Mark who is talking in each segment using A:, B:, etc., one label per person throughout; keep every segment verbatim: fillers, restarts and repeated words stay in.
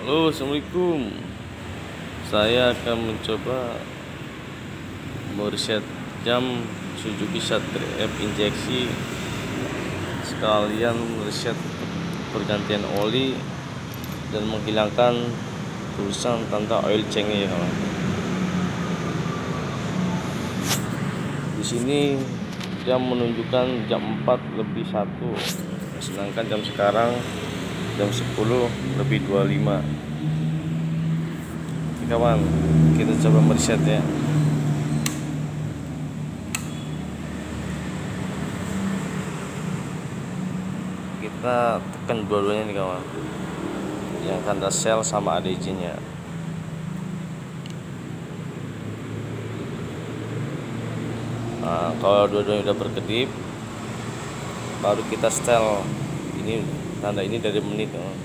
A: Halo, assalamualaikum. Saya akan mencoba mereset jam Suzuki Satria F injeksi, sekalian mereset pergantian oli dan menghilangkan tulisan tanda oil change ya kawan. Di sini jam menunjukkan jam empat lebih satu, sedangkan jam sekarang jam sepuluh lebih dua puluh lima. Oke kawan, kita coba mereset ya. Kita tekan dua-duanya nih kawan, yang tanda sel sama A D C nya. Nah, kalau dua-duanya udah berkedip, baru kita setel. Ini tanda ini dari menit kawan.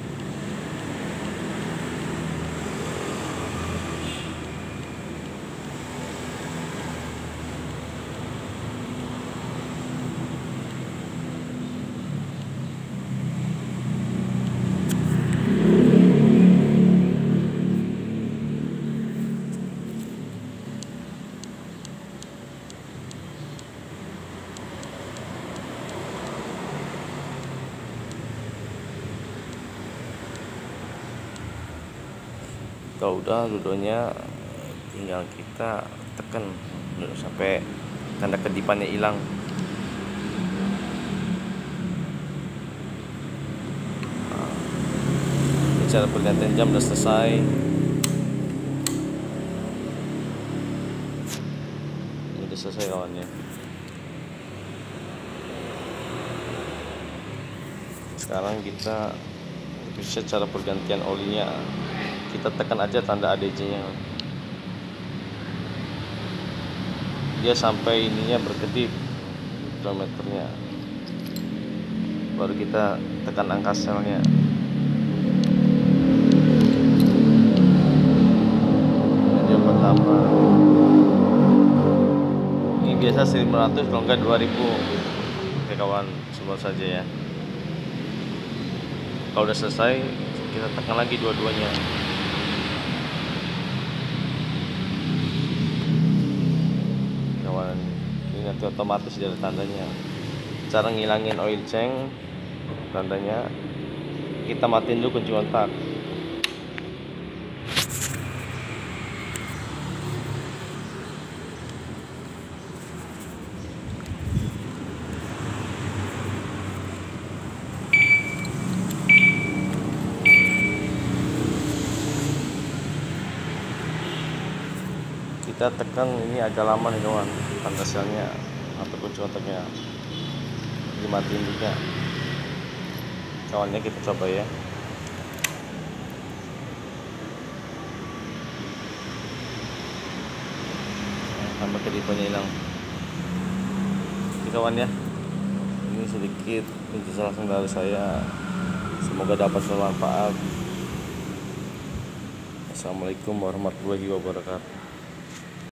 A: Kalau udah dua-duanya, tinggal kita tekan sampai tanda kedipannya hilang. Nah, ini cara pergantian jam udah selesai. Ini udah selesai kawannya. Sekarang kita bisa cara pergantian olinya. Kita tekan aja tanda A D C nya, dia sampai ininya berkedip kilometernya, baru kita tekan angka selnya. Ini yang pertama, ini biasa seribu lima ratus, kalau enggak dua ribu. Oke kawan, semua saja ya. Kalau udah selesai, kita tekan lagi dua-duanya. Ini nanti otomatis ada tandanya. Cara ngilangin oil change, tandanya kita matiin dulu kunci kontak. Kita tekan ini agak lama nih kawan, tanda selnya atau kunci kontaknya dimatiin juga. Kawannya kita coba ya. Sampai kedipannya hilang. Oke kawan ya, ini sedikit penjelasan dari saya, semoga dapat bermanfaat. Assalamualaikum warahmatullahi wabarakatuh.